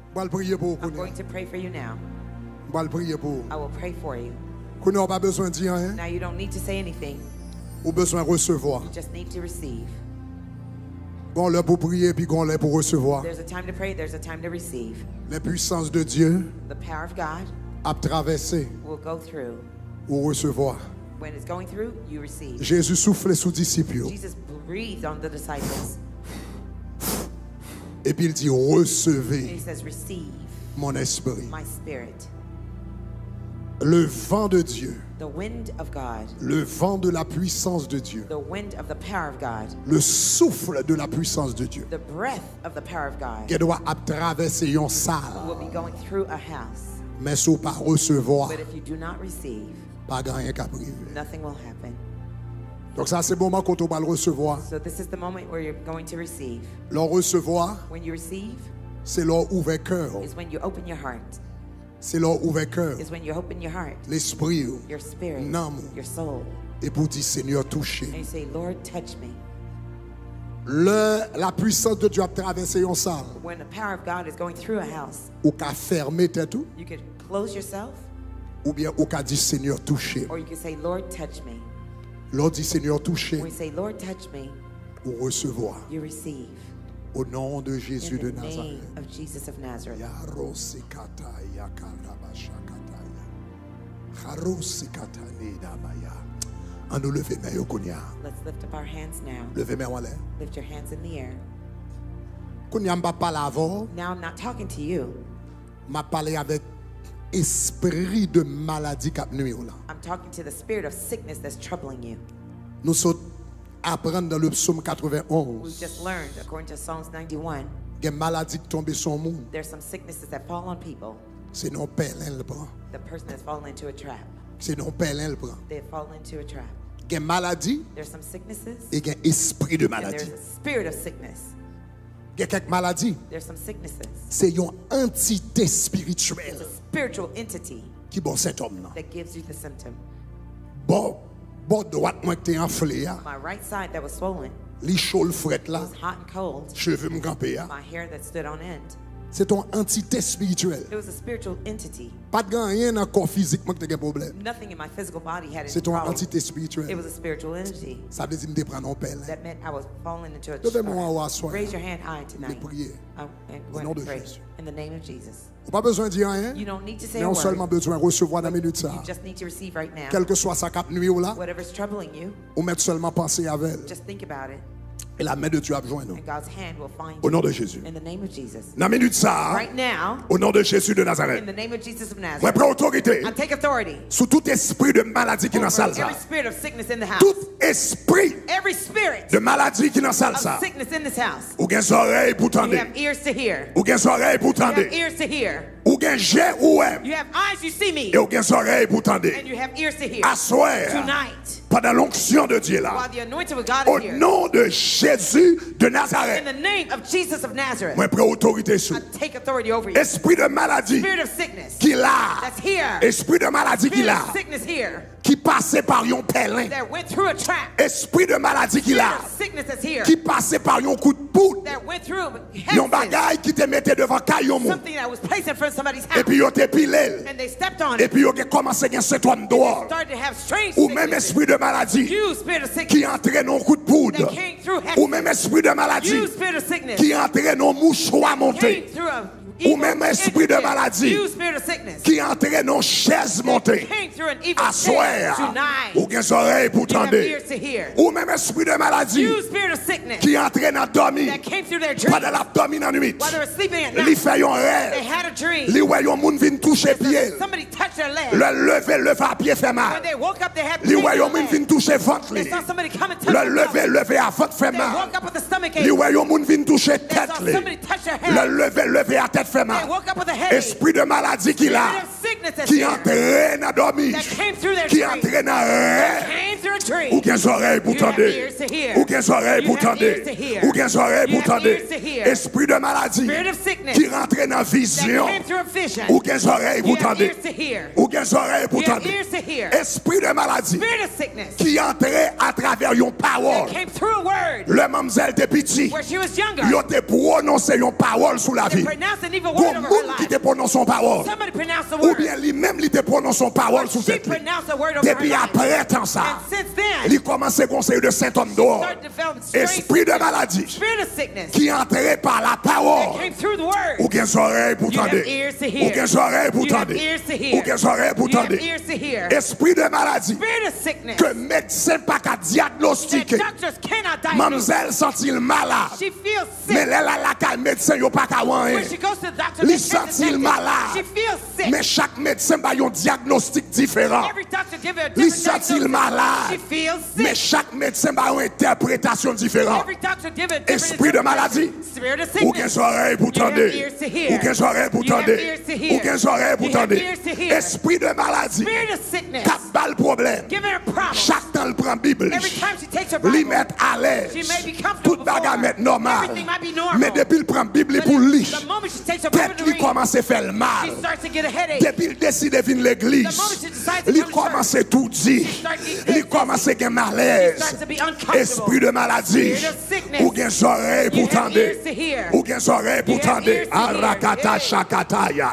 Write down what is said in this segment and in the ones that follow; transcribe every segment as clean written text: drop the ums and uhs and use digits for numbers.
I'm going to pray for you now. I will pray for you. Now you don't need to say anything. You just need to receive. There's a time to pray, there's a time to receive. La puissance de Dieu the power of God a traversé will go through. Ou recevoir. When it's going through, you receive. Jésus soufflait sous disciples. Jesus breathed on the disciples. Et puis il dit recevez he says, receive mon esprit. My spirit. Le vent de Dieu. The wind of God. Le vent de la puissance de Dieu. The wind of the power of God. Le souffle de la puissance de Dieu. The breath of the power of God. Qui doit traverser une salle. Will be going through a house. Mais si vous pas recevoir. But if you do not receive, pas rien qu'à priver. Nothing will happen. Donc ça c'est le moment quand on va le recevoir. So this is the moment where you're going to receive. Le recevoir. When you receive, c'est leur ouvert cœur. Is when you open your heart. C'est leur ouvert cœur. Is when you open your heart. L'esprit. Your spirit. Your soul. Et pour dire Seigneur touché. And you say, Lord, touch me. La puissance de Dieu a traversé une salle. When the power of God is going through a house. Ou qu'a fermé tout. You could close yourself. Ou bien ou qu'a dit Seigneur touché. Or you can say, Lord, touch me. Lord dit Seigneur touché. When you say, Lord, touch me. Ou recevoir. You receive. Au nom de Jésus de Nazareth. In the name of Jesus of Nazareth. Let's lift up our hands now. Lift your hands in the air. Now I'm not talking to you. Esprit de maladie cap nuit là. I'm talking to the spirit of sickness that's troubling you. Nous sommes apprendre dans le psaume 91. We just learned according to Psalms 91. Des maladies qui tombent sur le monde. There's some sicknesses that fall on people. C'est non pèlerin le prend. The person has fallen into a trap. C'est non pèlerin le prend. They have fallen into a trap. Des maladies. There's some sicknesses. Et un esprit de maladie. And there's a spirit of sickness. Il y a quelques maladies. There's some sicknesses. C'est une entité spirituelle. It's a spiritual entity. Qui bon cet homme là. That gives you the symptom. Bon droite moi qui enflé. My right side that was swollen. Li chaud fret là. It was hot and cold. Cheveux me campé. My hair that stood on end. C'est une entité spirituelle. It was a spiritual entity. Pas de rien dans corps physique moi qui a problème. Nothing in my physical body had any problem. C'est une entité spirituelle. It was a spiritual entity. Ça veut dire me prendre un pelle. That meant I was falling into a trap. Raise your hand high tonight. Au nom de Jésus. In the name of Jesus. Pas besoin de dire rien. You don't need to say a word. Mais seulement besoin de recevoir dans minute ça. You just need to receive right now. Quel que soit sa cap nuit ou là. Whatever's troubling you. Ou mettre seulement penser avec elle. Just think about it. Et la main de Dieu a besoin nous. Au nom de Jésus. In the name of Jesus. Dans minute ça. Right now. Au nom de Jésus de Nazareth. In the name of Jesus of Nazareth. Moi prends autorité. I take authority. Sous tout esprit de maladie qui dans salle ça. Every spirit of sickness in the house. Tout esprit. Every spirit. De maladie qui dans salle ça. Of sickness in this house. Ou gen oreilles pour tendre. You have ears to hear. Ou gen oreilles pour tendre. You have ears to hear. Ou gen j'ai ou aime. You have eyes, you see me. Et ou gen oreilles pour tendre. And you have ears to hear. Assoir. Tonight. Pendant l'onction de Dieu là. While the anointing of God Au is here. nom de Jésus de Nazareth. In the name of Jesus of Nazareth. Moi prends autorité sur. I take authority over you. Esprit de maladie. Spirit of sickness. Qui là. That's here. Esprit de maladie qui là. Spirit of sickness here. Qui passait par un pèlerin. That went through a trap. Esprit de maladie qui là. Sickness that's here. Qui passait par un coup de poudre. That went through un bagage qui te mettait devant caillou. Something that was placed in front of somebody's house. Et puis yo te pilé. And they stepped on it. Et puis yo commencé à symptômes dehors. Started to have strange ou même esprit de maladie. You spirit of sickness. Qui entraîne un coup de poudre. Ou même esprit de maladie. You spirit of sickness. Qui entraîne un mouchoir monté. Ou même esprit de maladie qui entraîne nos chaises montées. Asseoir. Ou bien oreilles pour tendre. Ou même esprit de maladie qui entraîne à dormir. Pendant l'abdomen en nuit. Li fait un rêve. Li voit un monde vient toucher pied. Le lever à pied fait mal. Li voit un monde vient toucher ventre. Le lever à ventre fait mal. Li voit un monde vient toucher tête. Le lever à tête fait mal. Esprit de maladie qui entraîne à dormir, qui entraîne à rêve, Ou gen oreilles pour tendre. Ou gen oreilles pour tendre. Ou gen oreilles pour tendre. Esprit de maladie qui rentre dans vision. Ou gen oreilles pour tendre. Ou gen oreilles pour tendre. Esprit de maladie qui entrait à travers une parole. Le mamzelle de petit, il a prononcé une parole sous la vie. Pour le monde qui te prononce une parole. Ou bien lui-même il te prononce une parole sous cette vie. Depuis après tant ça, il commence à conseiller de Saint-Homme dehors. Esprit de maladie qui entrait par la parole. Ou bien oreilles pour tendre. Ou bien oreilles pour tendre. Ou bien oreilles pour tendre. Esprit de maladie que médecin pas qu'à diagnostiquer. Mademoiselle sent-il malade. Mais elle a la médecin yo pas qu'à rien. Il sent-il malade. Mais chaque médecin a un diagnostic différent. Il sent-il malade. Mais chaque médecin a une interprétation différente. Esprit de maladie. Ou qu'un oreille pour tendre. Ou qu'un oreille pour tendre. Ou qu'un oreille pour tendre. Esprit de maladie. Cap bal problème. Chaque temps il prend Bible. Il met à l'aise. Tout bagarre met normal. Mais depuis il prend Bible pour lui. Tête lui commence à faire mal. Depuis il décide de venir l'église. Il commence à tout dire. Il commence à avoir malaise. Esprit de maladie. Ou gen oreille pour tendre. Ou gen oreille pour tendre. Arakata shakataya.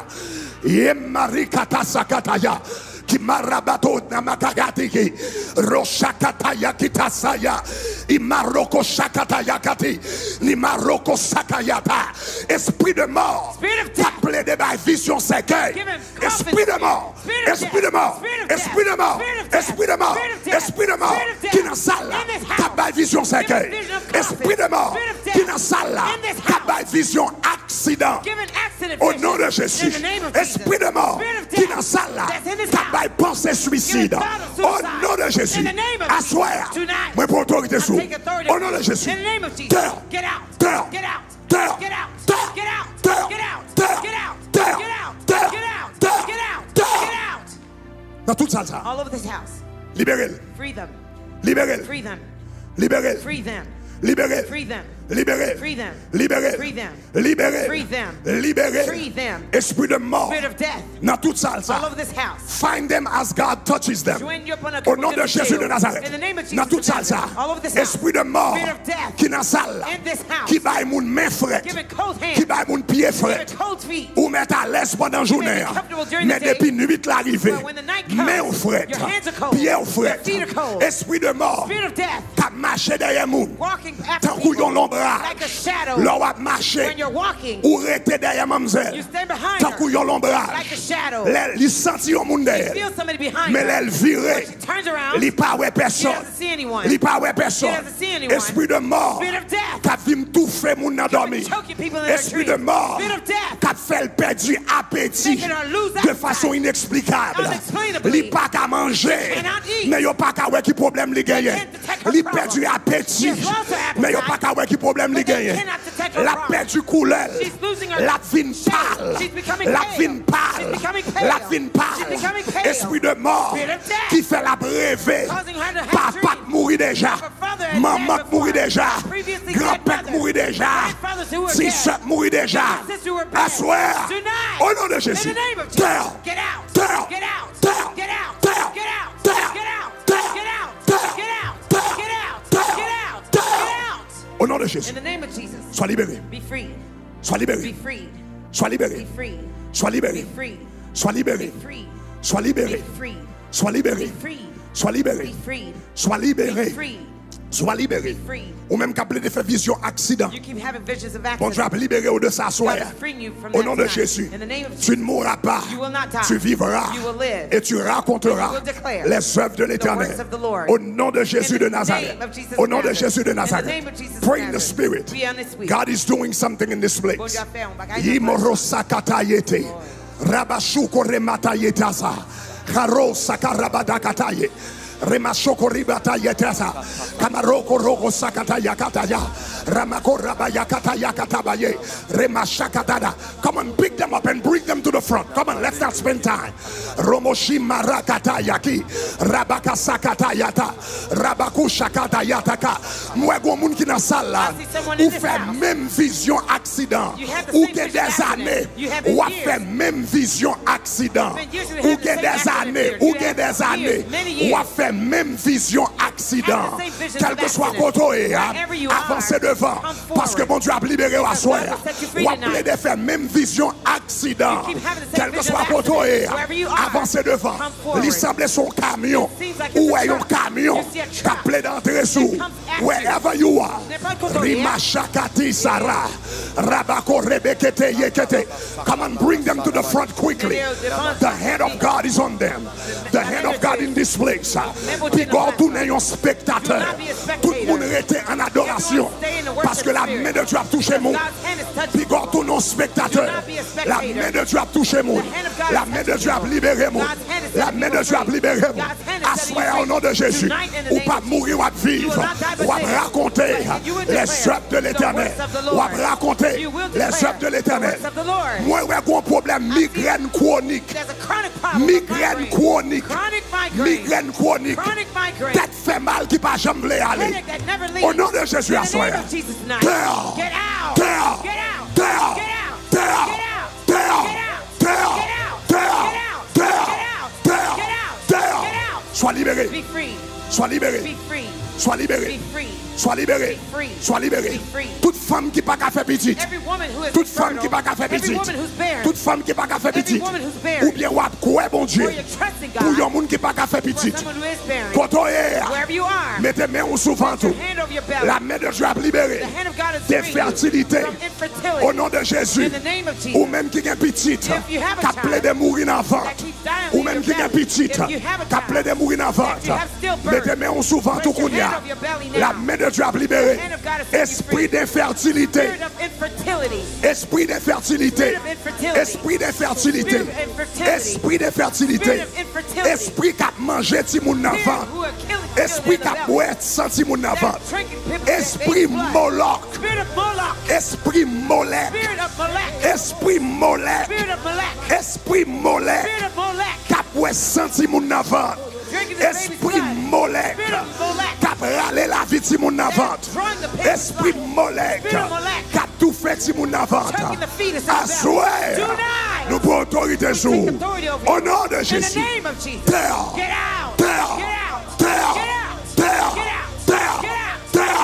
Yemarikata sakataya. Qui marabato na makagatiki roshakataya kitasaya imaroko shakataya kati ni maroko sakayata. Esprit de mort appelé de ma vision séquelle. Esprit de mort, esprit de mort, esprit de mort, esprit de mort, esprit de mort qui dans salle ta vision séquelle. Esprit de mort qui dans salle ta vision accident. Au nom de Jésus. Esprit de mort qui dans salle ta pensée suicide. Au nom de Jésus. Asseoir. Moi pour autorité sous. Au nom de Jésus. Terre. Terre. Terre. Dans toute salle ça. Libérez-le. Libérez-le. Libérez-le. Libérez. Libérez. Libérez. Libérez. Libérez. Esprit de mort. Dans toute salle ça. Find them as God touches them. Au nom de Jésus de Nazareth. Dans toute salle ça. Esprit de mort qui dans salle. Qui va mon main frette. Qui va mon pied frette. Ou mettre à l'aise pendant la journée. Mais depuis nuit l'arrivée. Main au frette. Pied au frette. Esprit de mort. Qui a marché derrière nous. Tant qu'on y a l'ombre. L'on va marcher ou rester derrière mademoiselle. Tant qu'il y a l'ombrage, il sentit au monde d'elle. Mais elle virait. Il n'y a pas de personne. Il n'y a pas de personne. Esprit de mort qui a vu tout fait mon endormi. Esprit de mort qui a fait perdre appétit de façon inexplicable. Il n'y a pas qu'à manger. Mais il n'y a pas qu'à voir qui problème il gagne. Il a perdu appétit. Mais il n'y a pas qu'à voir qui problème les gagne. La perdu couleur. La vine pâle. La vine pâle. La vine pâle. Esprit de mort qui fait la rêver. Papa mourit déjà. Maman mourit déjà. Grand-père mourit déjà. Six mourit déjà. Asseoir. Au nom de Jésus. Terre. Terre. Terre. Terre. Terre. Au nom de Jésus. Sois libéré. Sois libéré. Sois libéré. Sois libéré. Sois libéré. Sois libéré. Sois libéré. Sois libéré. Sois libéré. Sois libéré. Ou même qu'appelé de faire vision accident. Bon Dieu a libéré au de s'asseoir. Au nom de Jésus. Tu ne mourras pas. Tu vivras. Et tu raconteras les œuvres de l'Éternel. Au nom de Jésus de Nazareth. Au nom de Jésus de Nazareth. Pray in the Spirit. God is doing something in this place. Yimorosakatayete. Rabashuko rematayetasa. Karo sakarabadakataye. Remashoko ribata yetasa kamaroko rogo sakata yakata ya ramako rabaya kata yakata baye remashakatada. Come on, pick them them up and bring them to the front. Come on, let's not spend time. Romoshi marakata yaki, rabaka sakata yata, rabaku shakata yataka. Moi gon moun ki nan salle là, ou fait même vision accident. Ou gen des années, ou a fait même vision accident. Ou gen des années, ou gen des années, ou a fait même vision accident. Quel que soit côté, avancez devant, parce que mon Dieu a libéré à soir. Ou a plaidé faire même vision accident. Quel que soit côté, avancez devant. Il semble son camion, ou est un camion qui a plaidé d'entrer sous. Wherever you are, Rimashakati Sarah, Rabako Rebekete Yekete. Come on, bring them to the front quickly. The hand of God is on them. The hand of God in this place. Pigot tout n'est spectateur. Tout le monde était en adoration. Parce que la main de Dieu a touché mon. Pigot tout non spectateur. La main de Dieu a touché mon. La main de Dieu a libéré mon. La main de Dieu a libéré mon. Assoyez au nom de Jésus. Ou pas mourir ou pas vivre. Ou pas raconter les œuvres de l'éternel. Ou pas raconter les œuvres de l'éternel. Moi, j'ai un problème migraine chronique. Migraine chronique. Migraine chronique. Tête fait mal qui pas jamais aller. Au nom de Jésus, assoyez. Terre. Terre. Terre. Terre. Terre. Terre. Terre. Terre. Terre. Terre. Sois libéré. Sois libéré. Sois libéré. Sois libéré. Sois libéré. Toute femme qui n'a pas fait petit. Toute femme qui n'a pas fait petit. Toute femme qui n'a pas fait petit. Ou bien ou quoi bon Dieu. Pour un monde qui n'a pas fait petit. Mettez main sous ventre. La main de Dieu a libéré des fertilités. Au nom de Jésus. Ou même qui est petite. Qui a plaidé de mourir dans le ventre. Ou même qui est petite. Qui a plaidé de mourir dans le ventre. Mettez main sous ventre. La main de Dieu a libéré. Esprit d'infertilité. Esprit d'infertilité. Esprit d'infertilité. Esprit d'infertilité. Esprit qui a mangé ti moun nan ventre. Esprit qui a boire senti moun nan ventre. Esprit Moloch. Esprit Molech. Esprit Molech. Esprit Molech. Qui a boire senti moun nan ventre. Esprit Molech. Qui a râlé la vie ti moun nan ventre. Esprit Molech. Qui a tout fait ti moun nan ventre. Assoyez. Nous pour autorité sur. Au nom de Jésus. Terre. Terre. Terre. Terre. Terre. Terre.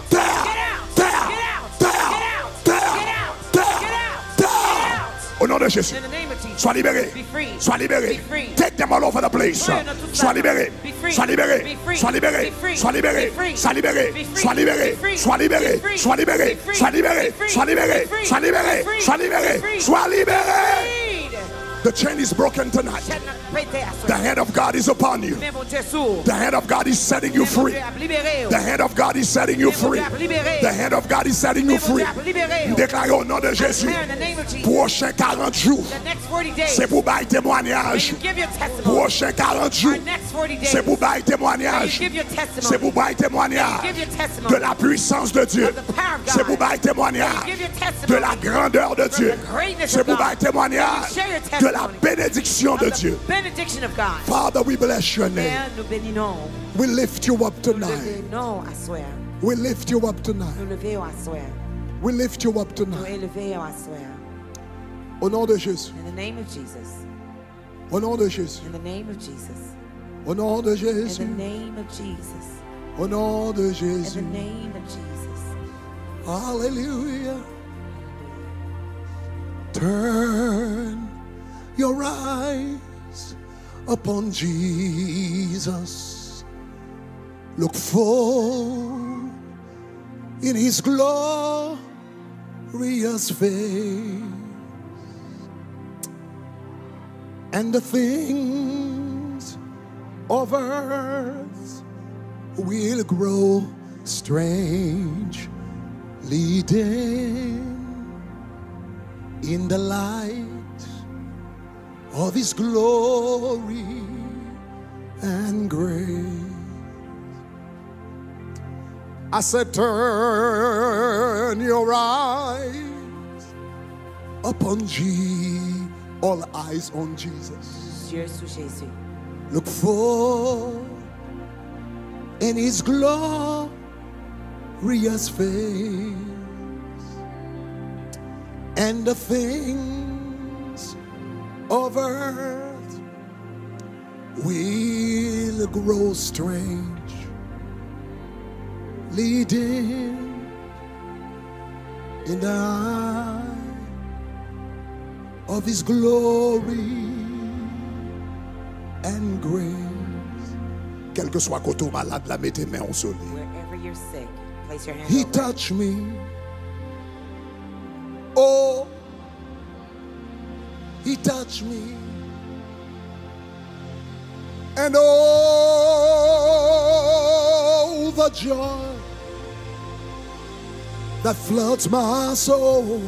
Au nom de Jésus, sois libéré, sois libéré. Take them all over the place. Sois libéré, sois libéré, sois libéré, sois libéré, sois libéré, sois libéré, sois libéré, sois libéré, sois libéré, sois libéré, sois libéré, sois libéré, sois libéré. The chain is broken tonight. The hand of God is upon you. The hand of God is setting you free. The hand of God is setting you free. The hand of God is setting you free. Déclarez au nom de Jésus. Prochain 40 jours, c'est pour bailler témoignage. Prochain 40 jours, c'est pour bailler témoignage. C'est pour bailler témoignage de la puissance de Dieu. C'est pour bailler témoignage de la grandeur de Dieu. C'est pour bailler témoignage de la bénédiction de Dieu. Father, we bless your name. We lift you up tonight. We lift you up tonight. We lift you up tonight. Au nom de Jésus. In the name of Jesus. Au nom de Jésus. In the name of Jesus. Au nom de Jésus. In the name of Jesus. Au nom de Jésus. In the name of Jesus. Hallelujah. Turn your eyes upon Jesus. Look full in his glorious face, and the things of earth will grow strangely dim in the light of his glory and grace. I said, turn your eyes upon Jesus, all eyes on Jesus. Yeux sur Jésus. Look for in his glorious face, and the things of earth will grow strange, leading in the eye of his glory and grace. Quel que soit côté malade, la mettez main au soleil. Wherever you're sick, place your hand He over. touched me. Oh, he touched me. And oh, the joy that floods my soul.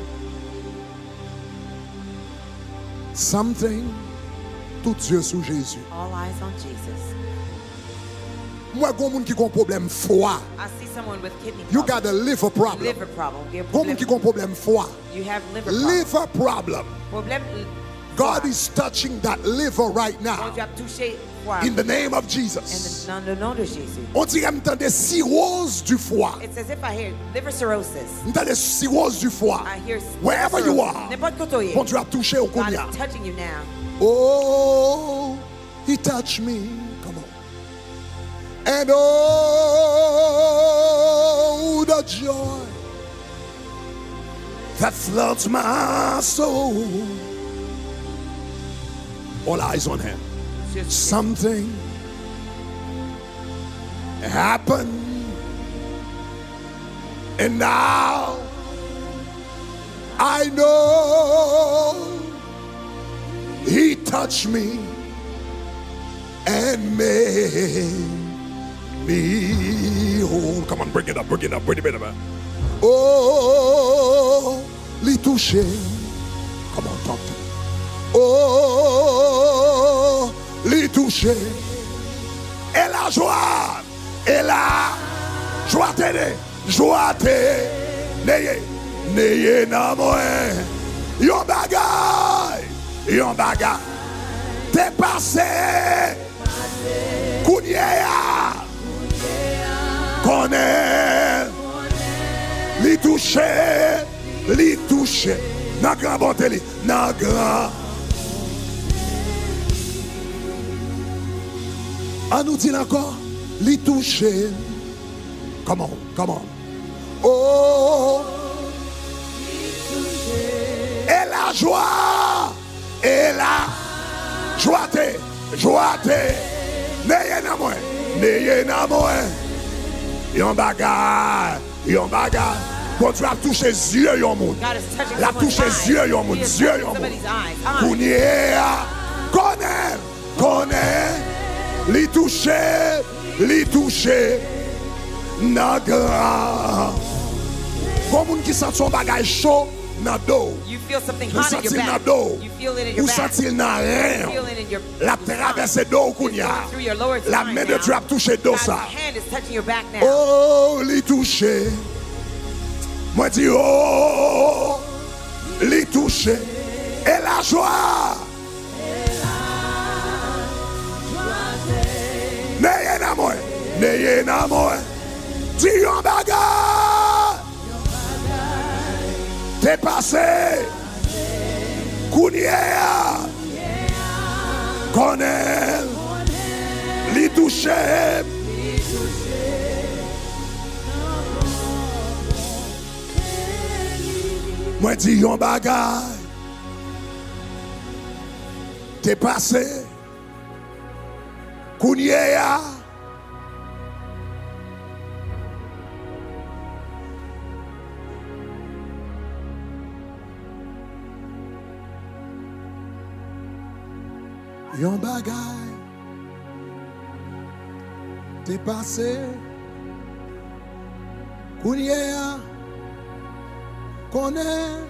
Something, tout yeux sous Jésus. All eyes on Jesus. Moi, il y a des gens qui ont un problème foie. I see someone with kidney You problems. got a liver problem. Liver problem. You have Il y a des gens qui ont un problème foie. You have liver problem. Liver problem. Problème. God is touching that liver right Bon now. Dieu a touché foie. In the name of Jesus. Dans le nom de Jésus. On dirait m'entendre cirrhose du foie. It's as if I hear liver cirrhosis. M'entendre cirrhose du foie. I hear Wherever you are. N'importe côté. Bon Dieu a touché au God combien. is touching you now. Oh, he touched me. Come on. And oh, the joy that floods my soul. All eyes on him. Something happened, and now I know he touched me and made me whole. Come on, bring it up, bring it up, bring it up. Oh, li touché. Come on, talk to me. Oh, li touché. Et la joie, et la joie t'aider, joie t'aider. Neye nan mwen. Yon bagay, te passé. Kounye ya, connaît. Li touché, nan grand bonté li, nan grand. On nous dit encore, li touché. Come on, come on. Oh, et la joie, joie te. Neye nan mwen. Yon bagay. Bon Dieu a touché yeux yon moun. God is touching La someone's touché eyes. yeux yon moun. He is Yeux touching yon moun. somebody's eyes. Kounye a, connaît. Li touché. Nan grand. Bon moun ki sent son bagay chaud nan do. You feel something Ou hot in your sentil nan back. do. You feel it in your Ou back. sentil nan You ren. feel it in your La traverse do kounya. through your lower La spine main de now. Dieu a touché do God's sa. hand is touching your back now. Oh, li touché. Moi dis oh, li touché. Et la joie. Neye nan mwen. Di yon bagay. Te passé. Kounye ya. Connaît. Li touché. Moi dis yon bagay. Te passé. Kounye ya. Yon bagay. Te passé. Kounye ya. Connaît.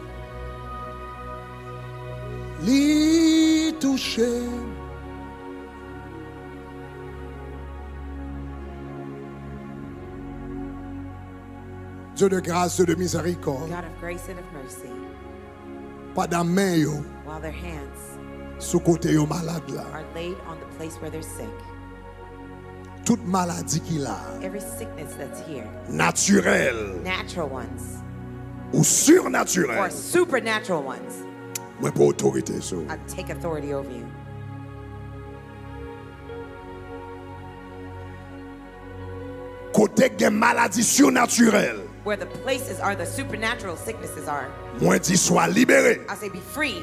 Li touché. Dieu de grâce, Dieu de miséricorde. God of grace and of mercy. while their hands are laid on the place where they're sick. Toute maladie qu'il a, every sickness that's here, naturelle natural ones ou surnaturelle, or supernatural ones, moi pour autorité sur. I take authority over you. Côté gen maladie surnaturelle, where the places are the supernatural sicknesses are, moi dis sois libéré. I say be free.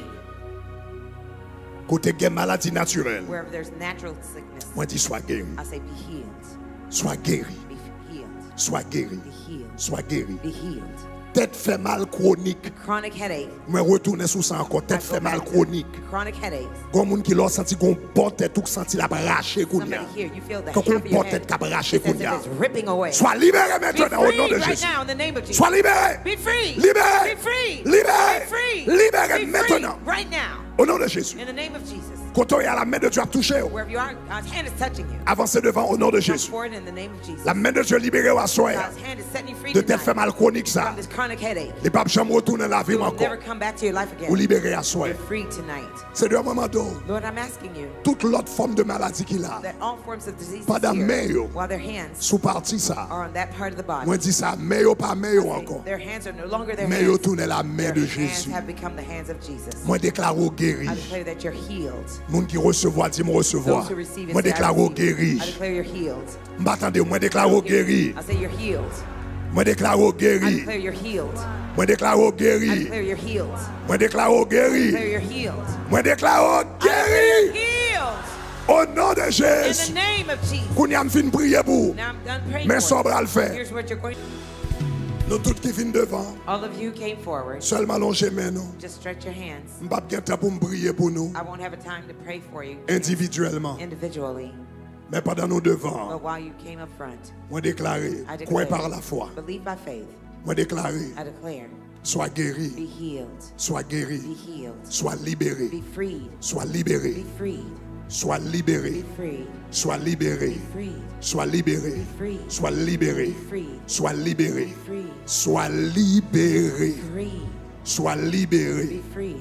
Côté gen maladie naturelle, wherever there's natural sickness, moi dis sois guéri. I say be healed. Sois guéri. Be healed. Sois guéri. Be healed. Sois guéri. Be healed. Tête fait mal chronique. Chronic headache. Moi retourner sur ça encore. Tête fait mal chronique. Chronic headaches. Gon moun qui l'a senti gon bon tête tout senti la bracher kounya. Quand on bon tête ka bracher kounya. Sois libéré maintenant au nom de Jésus. Sois libéré. Be free. Libéré. Be free. Libéré. Be free. Libéré Be maintenant. free right now. Au nom de Jésus. In the name of Jesus. Quand on est à la main de Dieu a touché. Wherever you are, God's hand is touching you. Avancez devant au nom de Jésus. Come forward in the name of Jesus. La main de Dieu libérée à soi. God's hand is setting you free De tête fait tonight mal chronique ça. from this chronic headache. Les papes jamais retourner la vie You will encore. never come back to your life again. Ou libéré à soi. You're free tonight. C'est de moment d'eau. Lord, I'm asking you Toute l'autre forme de maladie qu'il a. that all forms of disease Pas here, main while their hands sous partie ça. are on that part of the body. Moi dis ça mais pas mais encore. Their hands are no longer their Mais hands. tourne la main Their de hands Jésus. have become the hands of Jesus. Moi déclare guéri. I declare that you're healed. Moun qui recevoir dit me recevoir. Those who receive it, Moi say, I déclare receive. guéri. I declare you're healed. M'attendez, moi déclare guéri. I say you're healed. Moi déclare I guéri. declare you're healed. Moi déclare I guéri. declare you're healed. Moi déclare I declare guéri. you're healed. Moi déclare I declare guéri. healed. Au nom de In the Jésus. name of Jesus. Kounya me fin prier pour. Now I'm done praying Mais for ça you. va le faire. Here's what you're going to do. Nous tous qui viennent devant. All of you came forward. Seulement longer main nous. Just stretch your hands. M'pas bien temps pour me prier pour nous I won't have a time to pray for you individuellement. individually. Mais pendant nous devant. But while you came up front, Moi déclarer, I crois declare, par la foi. believe by faith. Moi déclarer, I declare, sois be guéri, healed. sois Be guéri, healed. sois libéré, Be freed. sois Be libéré, freed. sois Be libéré, freed. sois libéré, Be freed. sois libéré, Be freed. sois libéré, Be freed. sois libéré, Be freed. sois libéré, Free. sois libéré, Be freed.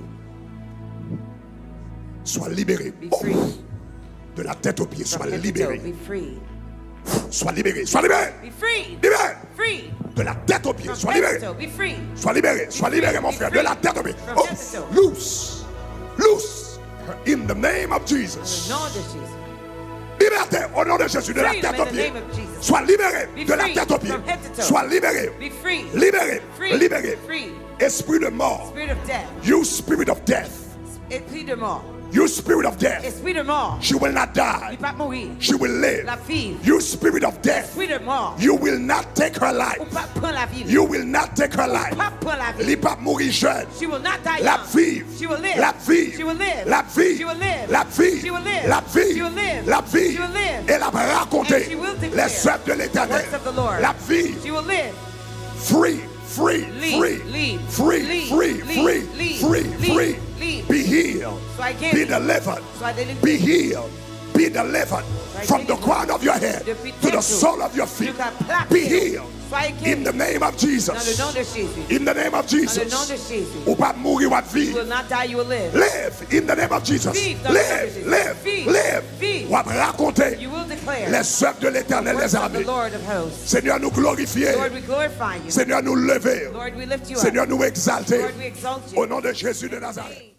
sois libéré. Be Oh! free. De la tête aux pieds, From sois head to toe, libéré, be free. sois libéré, sois libéré, Be free. libéré. Free. De la tête aux pieds, From sois head libéré. to toe, be free. Sois libéré, mon frère, de la tête aux pieds. From Oh, head to toe. loose, loose, in the name of In Jesus. the name of Jesus. Liberté, au nom de Jésus, de la Freedom tête in aux the pieds. name of Jesus. Sois libéré, Be de la free tête aux pieds. from head to toe. Sois libéré, Be free. libéré, Free. libéré. Free. Esprit de mort, Spirit of death. you spirit of death, Esprit de mort. you spirit of death, Esprit de mort. she will not die, Il va mourir. she will live. La vie. You spirit of death, Esprit de mort. you will not take her life. Ou pas prendre la vie. You will not take her life. Pas prendre la vie. Li pa mourir jeune. She will not die La young. vive, She will live. la vive, She will live. la vive, She will live. la vive, She will live. la vive, She will live. la vive. She will live. Elle a raconté And she will declare les œuvres de l'Éternel. works of the Lord. La vive, She will live. free, free, Leave, free, leave, free, leave, free, leave, free, leave, free, leave, free. leave. Be healed, Sois be guéri. delivered, Sois délivré. be healed, be delivered from the délivré. crown of your head Depuis to tes the joues sole of your feet. jusqu'à plat Be pied. healed Sois guéri. in the name of Dans le Jesus. nom de Jésus. In the name of Dans le nom Jesus. de Jésus. Ou pas mourir ou You vivre. will not die, you will live. Live in the name of Jesus. Vive dans le nom de Live, Jésus. live, Vive, live. vive. Ou raconter You will declare les œuvres de l'Éternel works des of the armées. Lord of hosts. Seigneur, nous glorifier. Lord, we glorify you. Seigneur, nous lever. Lord, we lift you up. Seigneur, nous exalter. Lord, we exalt you. Au nom de Jésus de Nazareth.